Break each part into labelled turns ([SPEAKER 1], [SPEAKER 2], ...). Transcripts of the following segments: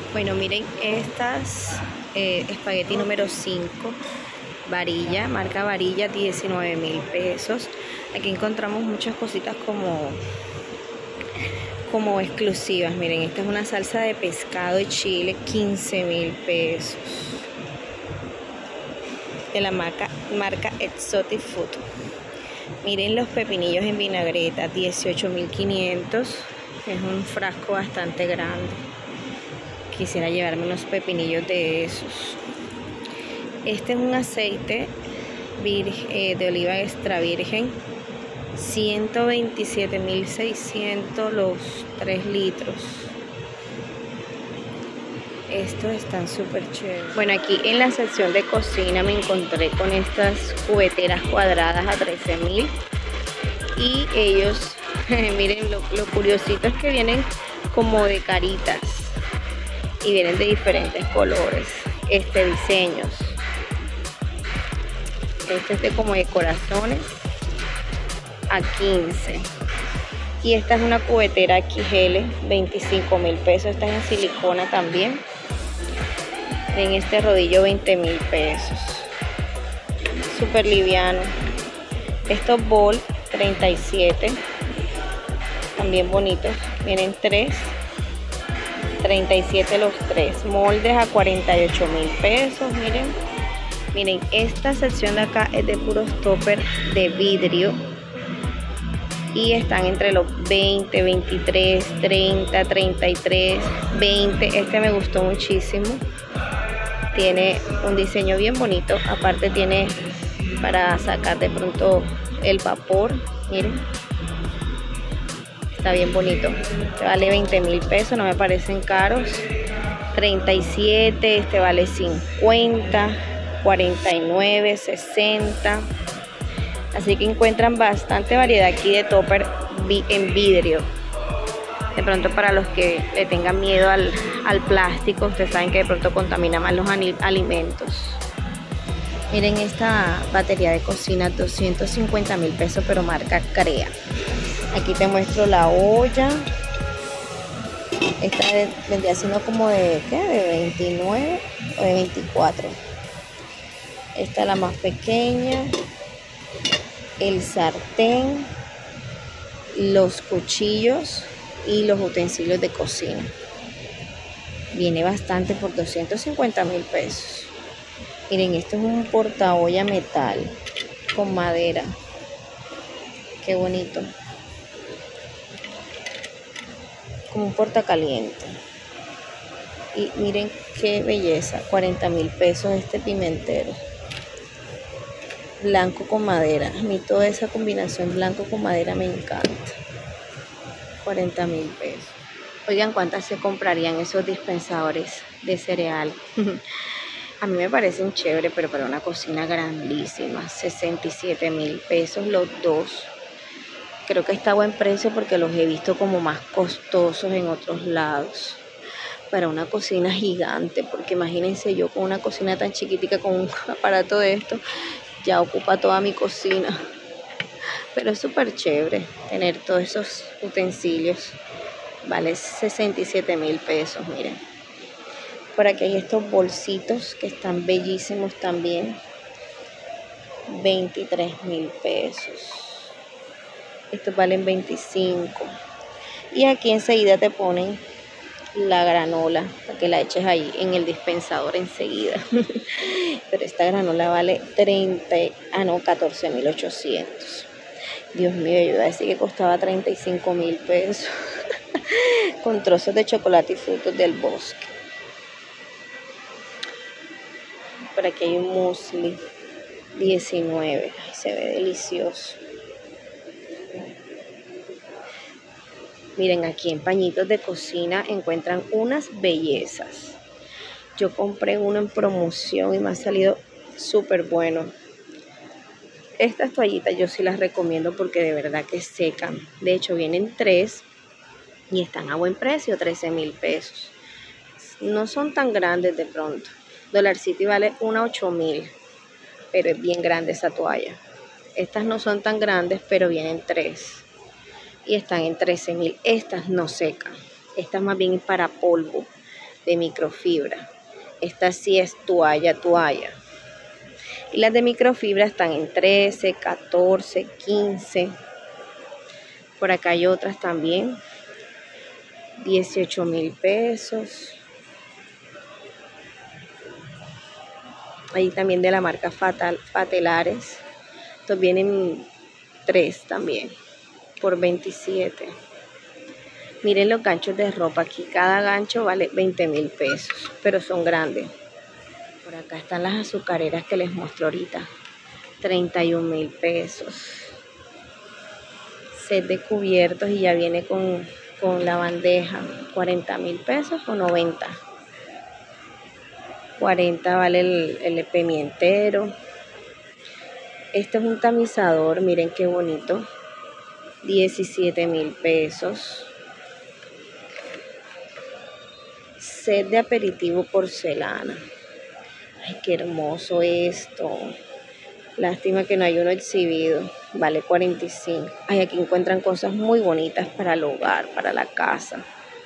[SPEAKER 1] Bueno, miren estas espagueti número 5, varilla, marca Varilla, 19.000 pesos. Aquí encontramos muchas cositas como exclusivas. Miren, esta es una salsa de pescado y chile, 15.000 pesos. De la marca Exotic Food. Miren los pepinillos en vinagreta, 18.500. Es un frasco bastante grande. Quisiera llevarme unos pepinillos de esos. Este es un aceite de oliva extra virgen, 127.600 los 3 litros. Estos están súper chéveres. Bueno, aquí en la sección de cocina me encontré con estas cubeteras cuadradas a 13.000. Y ellos, miren lo curiosito es que vienen como de caritas. Y vienen de diferentes colores, diseños. Este es de como de corazones a 15. Y esta es una cubetera XL, 25.000 pesos. Esta es en silicona también. En este rodillo, 20.000 pesos. Súper liviano. Estos bol, 37. También bonitos. Vienen 3. 37 los 3. Moldes a 48.000 pesos. Miren, esta sección de acá es de puros toppers de vidrio y están entre los 20, 23, 30, 33, 20. Este me gustó muchísimo. Tiene un diseño bien bonito. Aparte tiene para sacar de pronto el vapor. Miren. Está bien bonito. Este vale 20.000 pesos, no me parecen caros. 37, este vale 50, 49, 60. Así que encuentran bastante variedad aquí de topper en vidrio. De pronto para los que le tengan miedo al plástico, ustedes saben que de pronto contamina más los alimentos. Miren esta batería de cocina, 250.000 pesos, pero marca Crea. Aquí te muestro la olla. Esta vendría siendo como de 29 o de 24. Esta es la más pequeña. El sartén, los cuchillos y los utensilios de cocina. Viene bastante por 250.000 pesos. Miren, esto es un portaolla metal con madera. Qué bonito. Como un portacaliente. Y miren qué belleza, 40.000 pesos este pimentero. Blanco con madera. A mí toda esa combinación blanco con madera me encanta. 40.000 pesos. Oigan, ¿cuántas se comprarían esos dispensadores de cereal? A mí me parecen chévere, pero para una cocina grandísima. 67.000 pesos los dos. Creo que está a buen precio porque los he visto como más costosos en otros lados. Para una cocina gigante, porque imagínense yo con una cocina tan chiquitica con un aparato de esto, ya ocupa toda mi cocina. Pero es súper chévere tener todos esos utensilios. Vale 67.000 pesos, miren. Por aquí hay estos bolsitos que están bellísimos también. 23.000 pesos. Estos valen 25. Y aquí enseguida te ponen la granola para que la eches ahí en el dispensador enseguida. Pero esta granola vale 14.800. Dios mío, yo iba a decir que costaba 35.000 pesos. Con trozos de chocolate y frutos del bosque. Por aquí hay un muesli, 19. Ay, se ve delicioso. Miren, aquí en pañitos de cocina encuentran unas bellezas. Yo compré uno en promoción y me ha salido súper bueno. Estas toallitas yo sí las recomiendo porque de verdad que secan. De hecho, vienen 3 y están a buen precio, 13.000 pesos. No son tan grandes de pronto. Dollar City vale una 8.000, pero es bien grande esa toalla. Estas no son tan grandes, pero vienen 3. Y están en 13.000. Estas no secan. Estas más bien para polvo. de microfibra. Esta sí es toalla. Y las de microfibra están en 13, 14, 15. Por acá hay otras también. 18.000 pesos. Ahí también de la marca Fatelares. Estos vienen 3 también. Por 27. Miren los ganchos de ropa. Aquí cada gancho vale 20.000 pesos. Pero son grandes. Por acá están las azucareras que les muestro ahorita. 31.000 pesos. Set de cubiertos y ya viene con la bandeja. 40.000 pesos o 90. 40 vale el pimientero. Este es un tamizador, miren qué bonito. 17.000 pesos. Set de aperitivo porcelana. Ay, qué hermoso esto. Lástima que no hay uno exhibido. Vale 45. Ay, aquí encuentran cosas muy bonitas para el hogar, para la casa.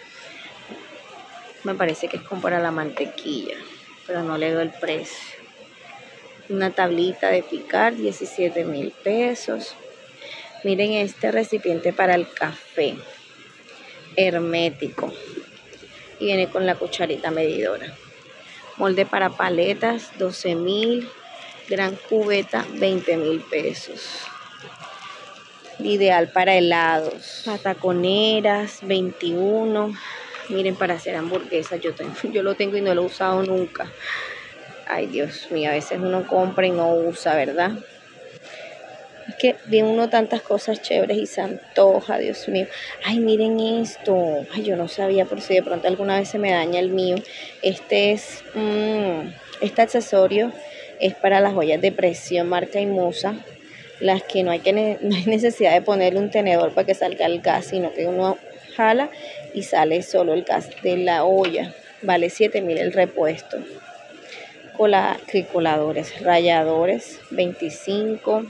[SPEAKER 1] Me parece que es como para la mantequilla, pero no le doy el precio. Una tablita de picar, 17.000 pesos. Miren este recipiente para el café. Hermético. Y viene con la cucharita medidora. Molde para paletas, 12.000. Gran cubeta, 20.000 pesos. Ideal para helados. Pataconeras, 21. Miren, para hacer hamburguesas, yo lo tengo y no lo he usado nunca. Ay, Dios mío, a veces uno compra y no usa, ¿verdad? Es que ve uno tantas cosas chéveres y se antoja, Dios mío. Ay, miren esto. Ay, yo no sabía, por si de pronto alguna vez se me daña el mío. Este accesorio es para las ollas de presión marca Imusa. Las que no hay necesidad de ponerle un tenedor para que salga el gas, sino que uno jala y sale solo el gas de la olla. Vale 7.000 el repuesto. Coladores, ralladores, 25.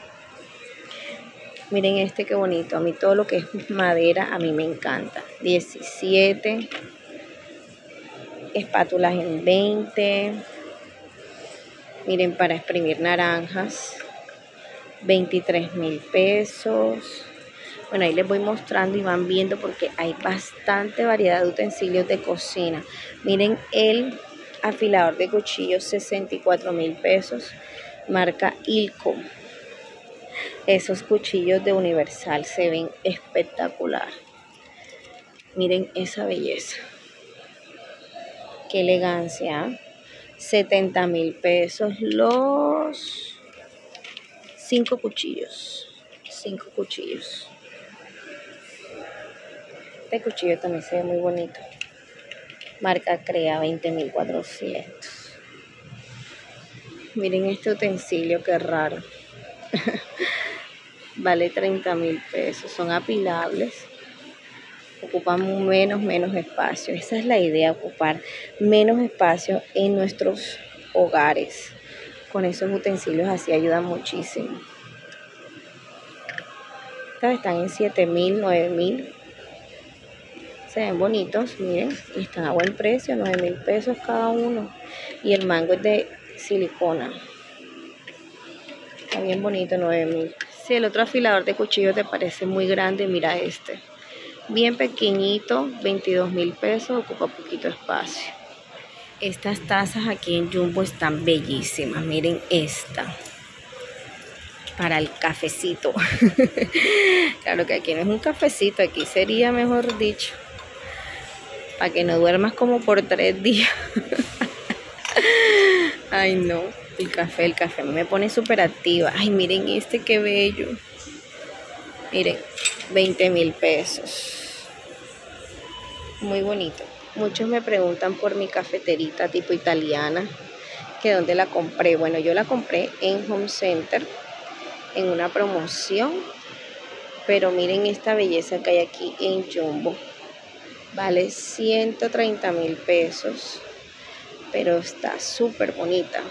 [SPEAKER 1] Miren este qué bonito. A mí todo lo que es madera, a mí me encanta. 17. Espátulas en 20. Miren, para exprimir naranjas. 23.000 pesos. Bueno, ahí les voy mostrando y van viendo porque hay bastante variedad de utensilios de cocina. Miren el afilador de cuchillos, 64.000 pesos. Marca Ilco. Esos cuchillos de Universal se ven espectacular. Miren esa belleza. Qué elegancia. 70.000 pesos los 5 cuchillos. 5 cuchillos. Este cuchillo también se ve muy bonito. Marca Crea, 20.400. Miren este utensilio, qué raro. Vale 30.000 pesos. Son apilables. Ocupan menos espacio. Esa es la idea, ocupar menos espacio en nuestros hogares. Con esos utensilios así ayudan muchísimo. Estas están en 7.000, 9.000. Se ven bonitos, miren. Y están a buen precio, 9.000 pesos cada uno. Y el mango es de silicona. Está bien bonito, 9.000. Si el otro afilador de cuchillos te parece muy grande, mira este. Bien pequeñito, 22.000 pesos, ocupa poquito espacio. Estas tazas aquí en Jumbo están bellísimas. Miren esta. Para el cafecito. Claro que aquí no es un cafecito, aquí sería, mejor dicho, para que no duermas como por 3 días. Ay, no. El café me pone súper activa. Ay, miren este, qué bello. Miren, 20.000 pesos. Muy bonito. Muchos me preguntan por mi cafeterita tipo italiana, que dónde la compré. Bueno, yo la compré en Home Center, en una promoción. Pero miren esta belleza que hay aquí en Jumbo. Vale 130.000 pesos. Pero está súper bonita.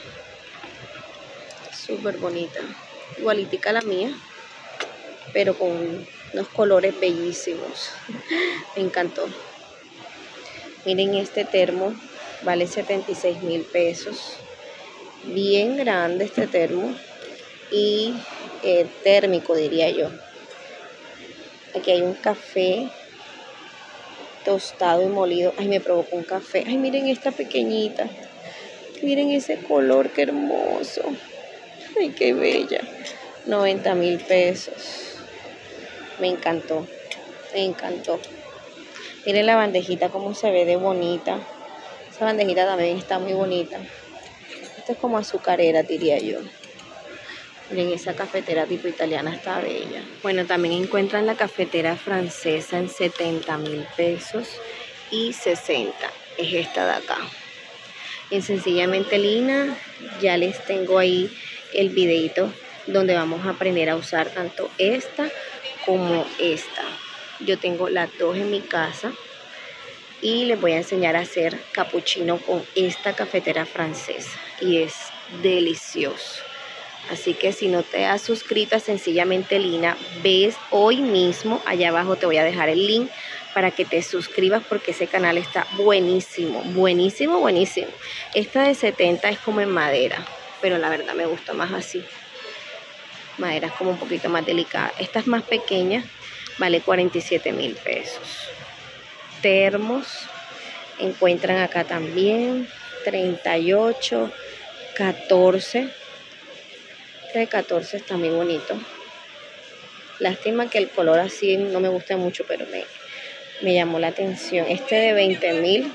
[SPEAKER 1] Súper bonita. Igualitica a la mía, pero con unos colores bellísimos. Me encantó. Miren este termo, vale 76.000 pesos. Bien grande este termo y térmico, diría yo. Aquí hay un café tostado y molido. Ay, me provocó un café. Ay, miren esta pequeñita. Miren ese color, qué hermoso. Ay, qué bella. 90.000 pesos. Me encantó. Me encantó. Miren la bandejita cómo se ve de bonita. Esa bandejita también está muy bonita. Esto es como azucarera, diría yo. Miren, esa cafetera tipo italiana está bella. Bueno, también encuentran la cafetera francesa en 70.000 pesos y 60. Es esta de acá. En Sencillamente Lina, ya les tengo ahí el videito donde vamos a aprender a usar tanto esta como esta. Yo tengo las dos en mi casa y les voy a enseñar a hacer capuchino con esta cafetera francesa y es delicioso. Así que si no te has suscrito a Sencillamente Lina, ves hoy mismo, allá abajo te voy a dejar el link para que te suscribas porque ese canal está buenísimo, buenísimo, buenísimo. Esta de 70 es como en madera, pero la verdad me gusta más así. Madera es como un poquito más delicada. Esta es más pequeña, vale 47.000 pesos. Termos, encuentran acá también, 38, 14. Este de 14 está muy bonito. Lástima que el color así no me gusta mucho, pero me llamó la atención. Este de 20.000.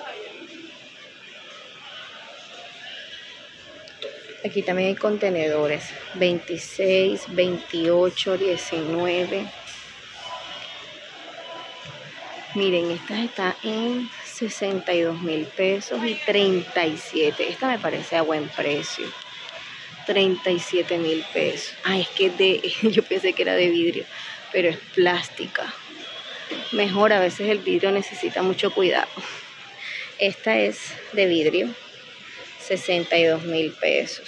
[SPEAKER 1] Aquí también hay contenedores. 26, 28, 19. Miren, esta está en 62.000 pesos y 37. Esta me parece a buen precio. 37.000 pesos. Ay, es que yo pensé que era de vidrio, pero es plástica. Mejor, a veces el vidrio necesita mucho cuidado. Esta es de vidrio, 62.000 pesos.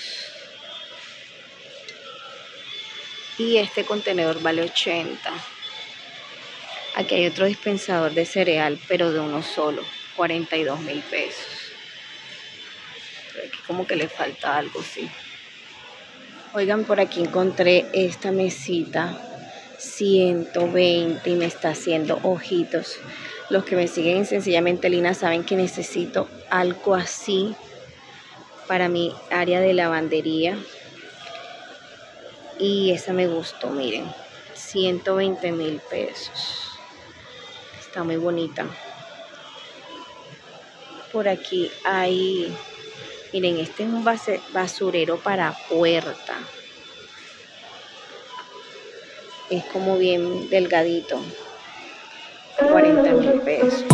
[SPEAKER 1] Y este contenedor vale 80. Aquí hay otro dispensador de cereal, pero de uno solo, 42.000 pesos. Pero aquí como que le falta algo, sí. Oigan, por aquí encontré esta mesita, 120 y me está haciendo ojitos. Los que me siguen en Sencillamente Lina saben que necesito algo así para mi área de lavandería. Y esa me gustó, miren, 120.000 pesos. Está muy bonita. Por aquí hay... Miren, este es un basurero para puerta. Es como bien delgadito. 40.000 pesos.